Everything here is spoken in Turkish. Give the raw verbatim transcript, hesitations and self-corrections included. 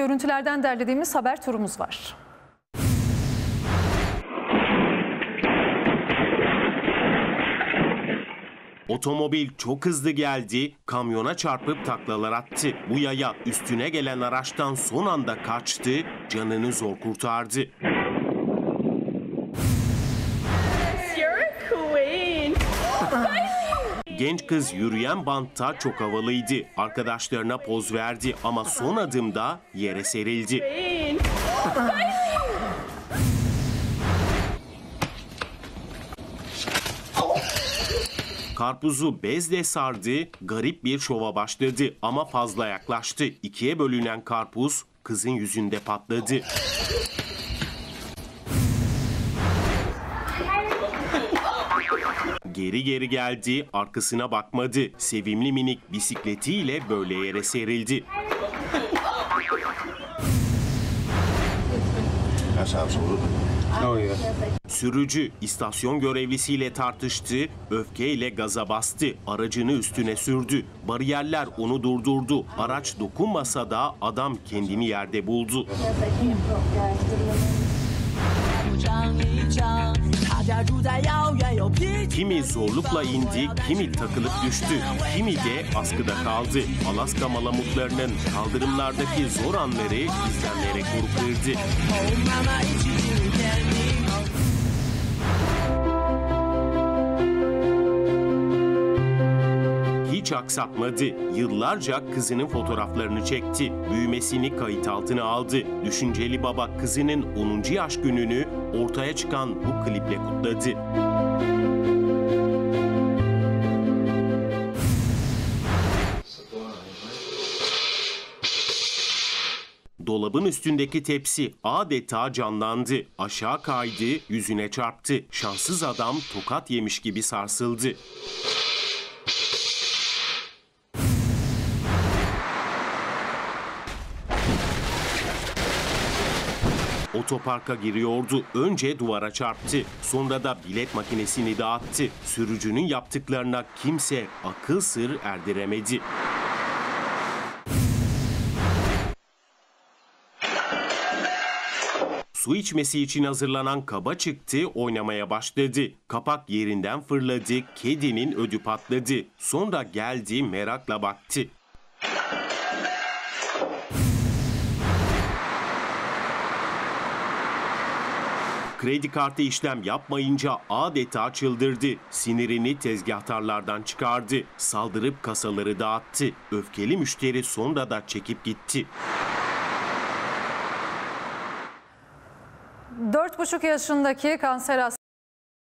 Görüntülerden derlediğimiz haber turumuz var. Otomobil çok hızlı geldi, kamyona çarpıp taklalar attı. Bu yaya üstüne gelen araçtan son anda kaçtı, canını zor kurtardı. Genç kız yürüyen bantta çok havalıydı. Arkadaşlarına poz verdi ama son adımda yere serildi. Karpuzu bezle sardı, garip bir şova başladı ama fazla yaklaştı. İkiye bölünen karpuz kızın yüzünde patladı. Geri geri geldi, arkasına bakmadı. Sevimli minik bisikletiyle böyle yere serildi. Sürücü istasyon görevlisiyle tartıştı, öfkeyle gaza bastı, aracını üstüne sürdü. Bariyerler onu durdurdu. Araç dokunmasa da adam kendini yerde buldu. Kimi zorlukla indi, kimi takılıp düştü, kimi de askıda kaldı. Alaska malamutlarının kaldırımlardaki zor anları izlenmere kuru kırdı. Hiç aksatmadı. Yıllarca kızının fotoğraflarını çekti. Büyümesini kayıt altına aldı. Düşünceli baba kızının onuncu yaş gününü ortaya çıkan bu kliple kutladı. Dolabın üstündeki tepsi adeta canlandı. Aşağı kaydı, yüzüne çarptı. Şanssız adam tokat yemiş gibi sarsıldı. Otoparka giriyordu. Önce duvara çarptı. Sonra da bilet makinesini dağıttı. Sürücünün yaptıklarına kimse akıl sır erdiremedi. Su içmesi için hazırlanan kaba çıktı, oynamaya başladı. Kapak yerinden fırladı, kedinin ödü patladı. Sonra geldi, merakla baktı. Kredi kartı işlem yapmayınca adeta çıldırdı. Sinirini tezgahtarlardan çıkardı. Saldırıp kasaları dağıttı. Öfkeli müşteri sonra da çekip gitti. dört buçuk yaşındaki kanser hastası